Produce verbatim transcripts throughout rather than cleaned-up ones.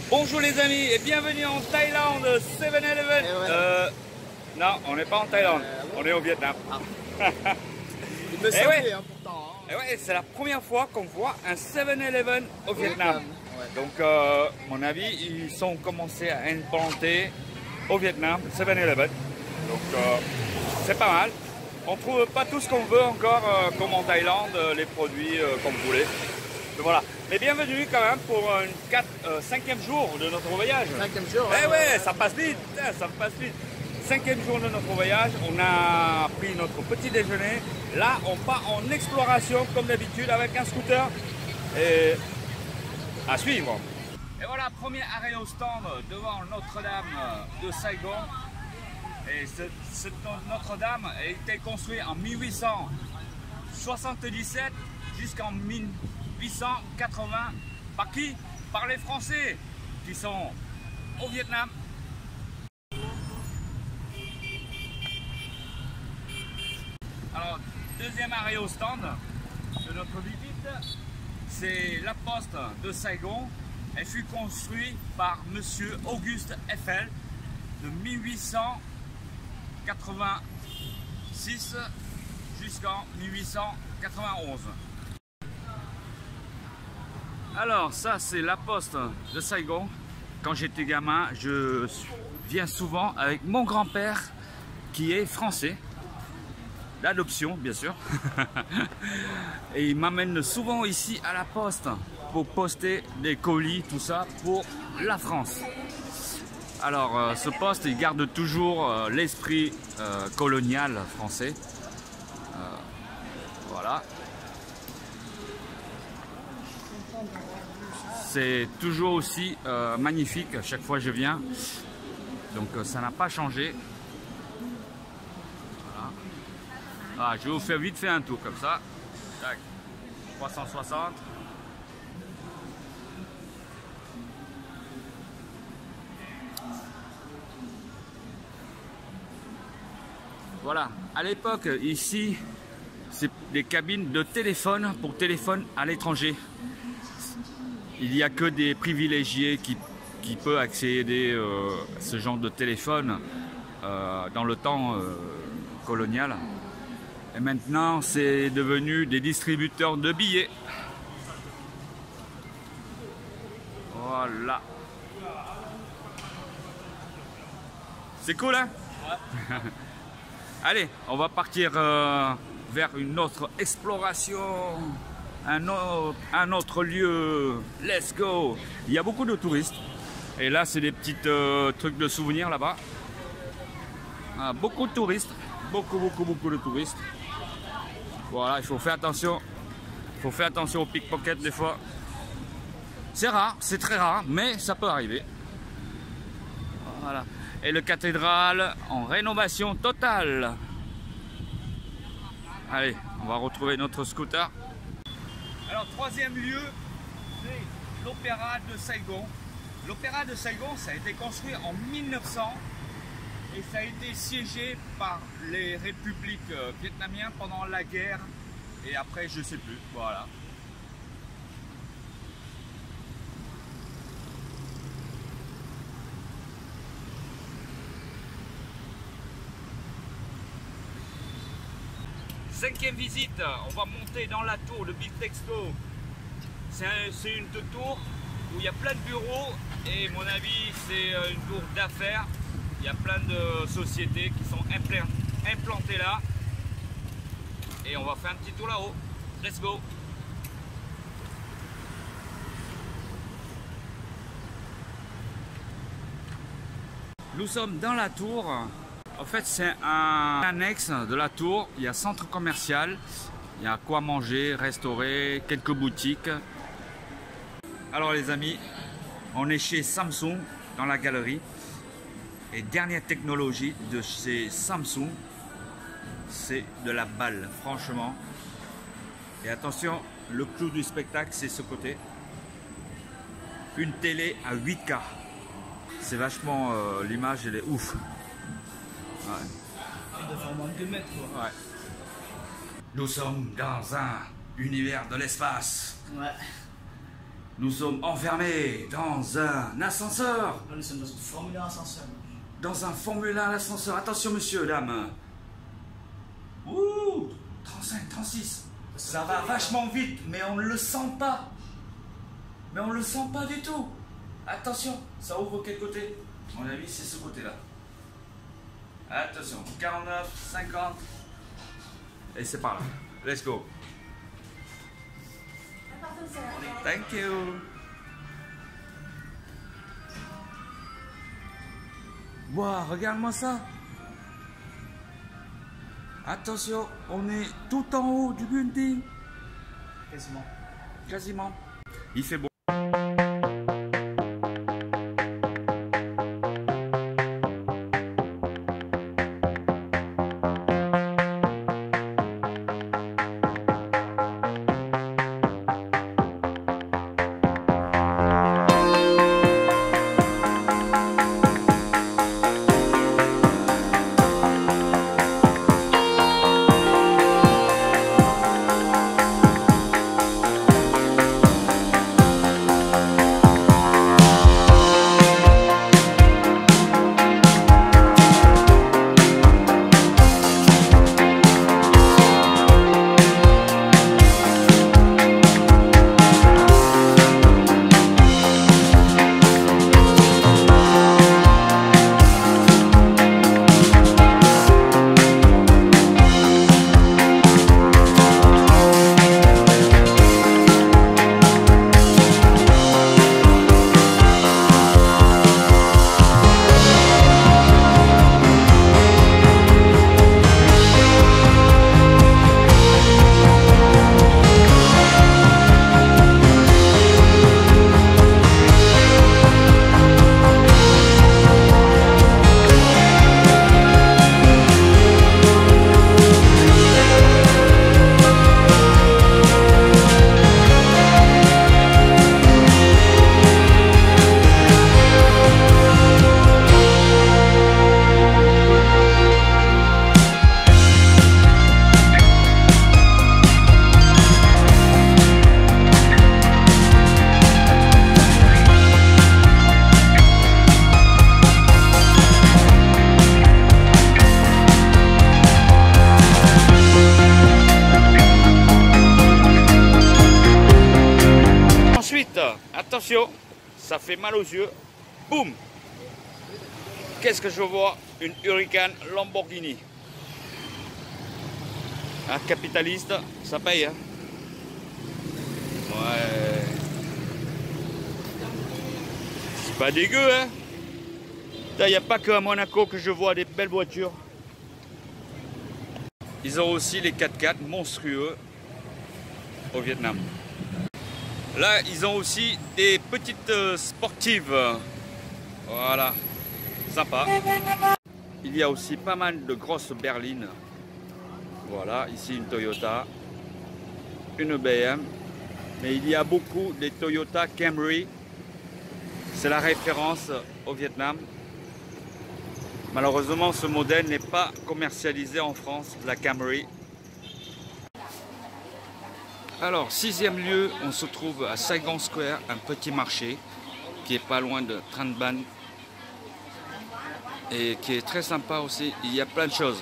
Bonjour les amis et bienvenue en Thaïlande, seven eleven. Ouais. Euh, non, on n'est pas en Thaïlande, Euh, bon. on est au Vietnam. Ah. Il me Eh semblait ouais. hein, pourtant. Hein. Et ouais, c'est la première fois qu'on voit un seven eleven au Vietnam. Ouais. Donc, euh, mon avis, ils sont commencés à implanter au Vietnam seven eleven. Donc, euh, c'est pas mal. On trouve pas tout ce qu'on veut encore, euh, comme en Thaïlande, euh, les produits euh, comme vous voulez. Mais voilà. Mais bienvenue quand même pour un quatre, euh, cinquième jour de notre voyage. Cinquième jour. Eh hein, ouais, ça passe vite, hein, ça passe vite. Cinquième jour de notre voyage, on a pris notre petit déjeuner. Là, on part en exploration comme d'habitude avec un scooter. Et à suivre. Et voilà, premier arrêt au stand devant Notre-Dame de Saigon. Et ce, ce Notre-Dame a été construit en mille huit cent soixante-dix-sept jusqu'en mille huit cent quatre-vingts. Par qui? Par les Français qui sont au Vietnam. Alors, deuxième arrêt au stand de notre visite, c'est la poste de Saigon. Elle fut construite par monsieur Auguste Eiffel de mille huit cent quatre-vingt-six jusqu'en mille huit cent quatre-vingt-onze. Alors ça c'est la poste de Saigon. Quand j'étais gamin, je viens souvent avec mon grand-père qui est français, d'adoption bien sûr. Et il m'amène souvent ici à la poste pour poster des colis, tout ça pour la France. Alors euh, ce poste il garde toujours euh, l'esprit euh, colonial français. Euh, voilà. C'est toujours aussi euh, magnifique à chaque fois que je viens. Donc euh, ça n'a pas changé. Voilà. Ah, je vais vous faire vite fait un tour comme ça. Tac. trois cent soixante. Voilà, à l'époque, ici, c'est des cabines de téléphone pour téléphone à l'étranger. Il n'y a que des privilégiés qui, qui peuvent accéder euh, à ce genre de téléphone euh, dans le temps euh, colonial. Et maintenant, c'est devenu des distributeurs de billets. Voilà. C'est cool, hein? Ouais. Allez, on va partir euh, vers une autre exploration, un autre, un autre lieu. Let's go! Il y a beaucoup de touristes. Et là, c'est des petits euh, trucs de souvenirs là-bas. Ah, beaucoup de touristes. Beaucoup, beaucoup, beaucoup de touristes. Voilà, il faut faire attention. Il faut faire attention aux pickpockets des fois. C'est rare, c'est très rare, mais ça peut arriver. Voilà. Et le cathédrale en rénovation totale. Allez, on va retrouver notre scooter. Alors, troisième lieu, c'est l'Opéra de Saigon. L'Opéra de Saigon, ça a été construit en mille neuf cents et ça a été siégé par les républiques vietnamiennes pendant la guerre. Et après, je sais plus, voilà. Cinquième visite, on va monter dans la tour de Bitexto. C'est un, une tour où il y a plein de bureaux et mon avis c'est une tour d'affaires. Il y a plein de sociétés qui sont implantées là. Et on va faire un petit tour là-haut. Let's go! Nous sommes dans la tour. En fait, c'est un annexe de la tour. Il y a centre commercial, il y a quoi manger, restaurer, quelques boutiques. Alors les amis, on est chez Samsung dans la galerie. Et dernière technologie de chez Samsung, c'est de la balle, franchement. Et attention, le clou du spectacle, c'est ce côté. Une télé à huit K. C'est vachement, euh, l'image elle est ouf. Ouais. De faire moins de deux mètres quoi. Ouais. Nous sommes dans un univers de l'espace. Ouais. Nous sommes enfermés dans un ascenseur. Là, nous sommes dans une Formule un ascenseur. Dans un Formule un ascenseur. Attention, monsieur, dame. Ouh, trente-cinq, trente-six. Ça va vachement vite, mais on ne le sent pas. Mais on ne le sent pas du tout. Attention, ça ouvre quel côté? À mon avis, c'est ce côté-là. Attention, quarante-neuf, cinquante. Et c'est par là. Let's go. Thank you. Wow, regarde-moi ça. Attention, on est tout en haut du building. Quasiment. Quasiment. Il fait beau. Attention, ça fait mal aux yeux. Boum! Qu'est-ce que je vois? Une Huracan Lamborghini. Un capitaliste, ça paye, hein? Ouais. C'est pas dégueu, hein? Il n'y a pas qu'à Monaco que je vois des belles voitures. Ils ont aussi les quatre-quatre monstrueux au Vietnam. Là, ils ont aussi des petites euh, sportives. Voilà, sympa. Il y a aussi pas mal de grosses berlines. Voilà, ici une Toyota, une B M. Mais il y a beaucoup des Toyota Camry. C'est la référence au Vietnam. Malheureusement, ce modèle n'est pas commercialisé en France, la Camry. Alors, sixième lieu, on se trouve à Saigon Square, un petit marché qui est pas loin de Tran Ban et qui est très sympa aussi. Il y a plein de choses.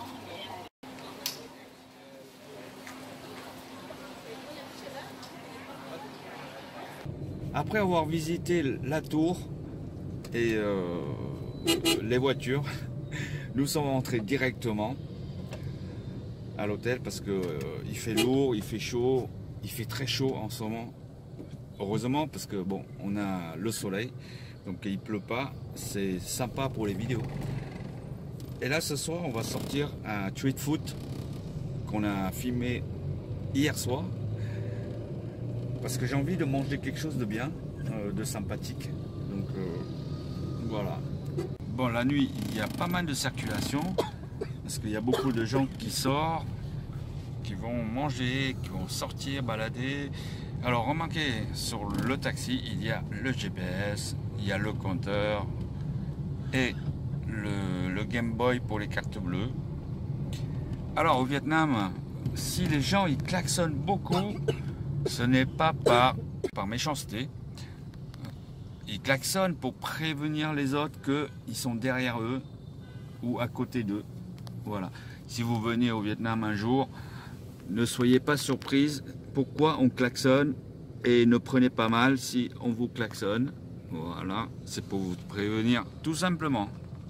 Après avoir visité la tour et euh, les voitures, nous sommes rentrés directement à l'hôtel parce que euh, il fait lourd, il fait chaud, il fait très chaud en ce moment. Heureusement parce que bon, on a le soleil, donc il pleut pas, c'est sympa pour les vidéos. Et là ce soir, on va sortir un Street Food qu'on a filmé hier soir parce que j'ai envie de manger quelque chose de bien, euh, de sympathique. Donc euh, voilà. Bon, la nuit, il y a pas mal de circulation. Parce qu'il y a beaucoup de gens qui sortent, qui vont manger, qui vont sortir, balader. Alors remarquez, sur le taxi, il y a le G P S, il y a le compteur et le, le Game Boy pour les cartes bleues. Alors au Vietnam, si les gens ils klaxonnent beaucoup, ce n'est pas par par méchanceté, ils klaxonnent pour prévenir les autres qu'ils sont derrière eux ou à côté d'eux. Voilà. Si vous venez au Vietnam un jour, ne soyez pas surprise pourquoi on klaxonne et ne prenez pas mal si on vous klaxonne. Voilà, c'est pour vous prévenir tout simplement.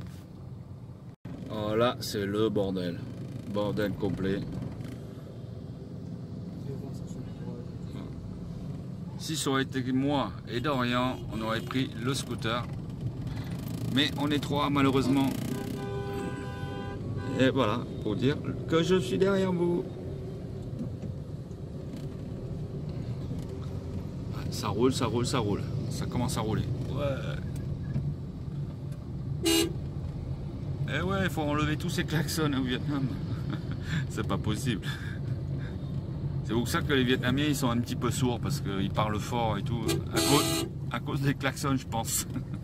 Voilà, c'est le bordel. Bordel complet. Si ça aurait été moi et Dorian, on aurait pris le scooter. Mais on est trois malheureusement. Et voilà, pour dire que je suis derrière vous. Ça roule, ça roule, ça roule. Ça commence à rouler. Ouais. Et ouais, il faut enlever tous ces klaxons au Vietnam. C'est pas possible. C'est pour ça que les Vietnamiens ils sont un petit peu sourds parce qu'ils parlent fort et tout. À cause, à cause des klaxons, je pense.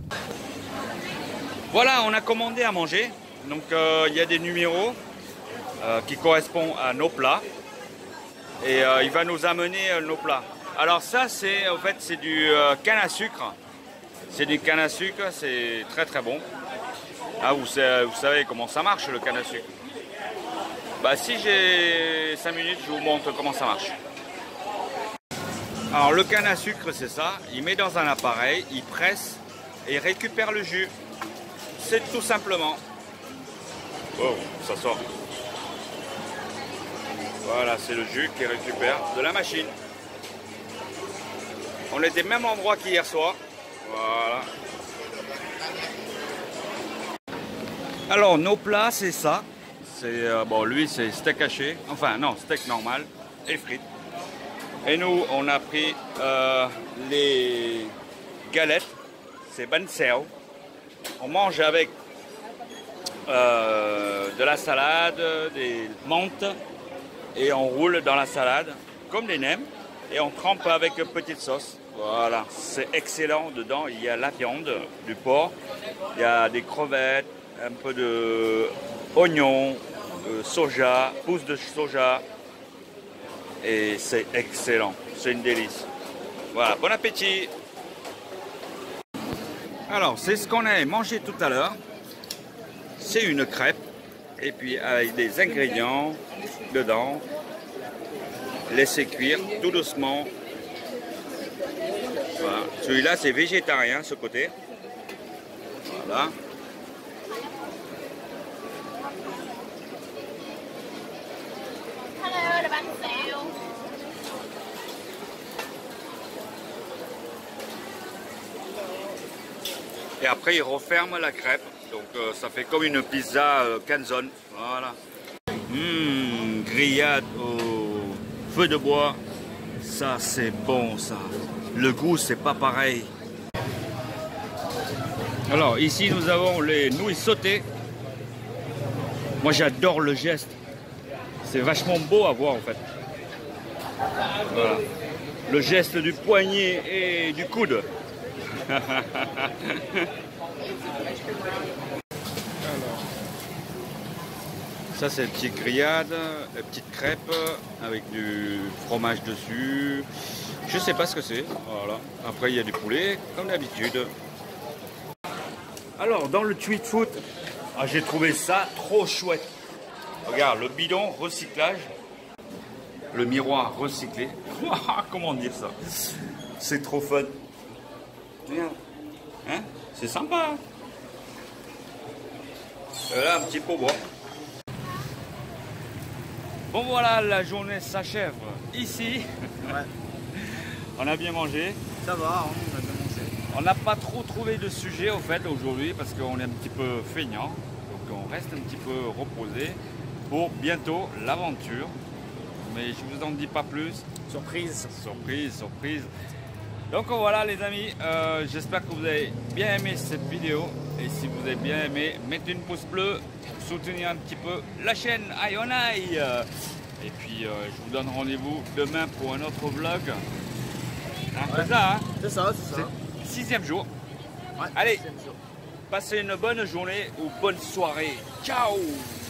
Voilà, on a commandé à manger. Donc euh, il y a des numéros euh, qui correspondent à nos plats. Et euh, il va nous amener euh, nos plats. Alors ça, c'est en fait c'est du euh, canne à sucre. C'est du canne à sucre, c'est très très bon. Ah, vous, vous savez comment ça marche le canne à sucre? Bah si j'ai cinq minutes, je vous montre comment ça marche. Alors le canne à sucre, c'est ça. Il met dans un appareil, il presse et il récupère le jus. C'est tout simplement. Oh, ça sort. Voilà, c'est le jus qu'il récupère de la machine. On était au même endroit qu'hier soir. Voilà. Alors, nos plats, c'est ça. C'est euh, bon, lui, c'est steak haché. Enfin, non, steak normal et frites. Et nous, on a pris euh, les galettes. C'est ban xeo. On mange avec euh, de la salade, des menthes. Et on roule dans la salade comme des nems. Et on trempe avec une petite sauce. Voilà, c'est excellent. Dedans, il y a la viande, du porc, il y a des crevettes, un peu de oignons, de soja, pousses de soja. Et c'est excellent. C'est une délice. Voilà, bon appétit. Alors, c'est ce qu'on a mangé tout à l'heure. C'est une crêpe. Et puis, avec des ingrédients dedans. Laissez cuire tout doucement. Voilà. Celui-là, c'est végétarien, ce côté. Voilà. Et après, il referme la crêpe. Donc, euh, ça fait comme une pizza euh, canzone. Voilà. Mmh, grillade au feu de bois. Ça, c'est bon, ça. Le goût, c'est pas pareil. Alors, ici, nous avons les nouilles sautées. Moi, j'adore le geste. C'est vachement beau à voir, en fait. Voilà. Le geste du poignet et du coude. Ça, c'est une petite grillade, une petite crêpe avec du fromage dessus. Je sais pas ce que c'est. Voilà. Après, il y a du poulet, comme d'habitude. Alors, dans le tweet foot, ah, j'ai trouvé ça trop chouette. Regarde, le bidon recyclage, le miroir recyclé. Comment dire ça? C'est trop fun. Regarde, hein? C'est sympa. Hein? Et là, un petit pourboire. Bon voilà, la journée s'achève ici. Ouais. On a bien mangé. Ça va, hein, on a bien mangé. On n'a pas trop trouvé de sujet au fait aujourd'hui parce qu'on est un petit peu feignant. Donc on reste un petit peu reposé pour bientôt l'aventure. Mais je vous en dis pas plus. Surprise. Surprise, surprise. Donc voilà les amis, euh, j'espère que vous avez bien aimé cette vidéo. Et si vous avez bien aimé, mettez une pouce bleu, soutenir un petit peu la chaîne Aïe on Aïe. Et puis euh, je vous donne rendez-vous demain pour un autre vlog. Hein, ouais. C'est ça, hein? C'est ça, c'est ça. Sixième jour. Ouais, allez, sixième jour. passez une bonne journée ou bonne soirée. Ciao!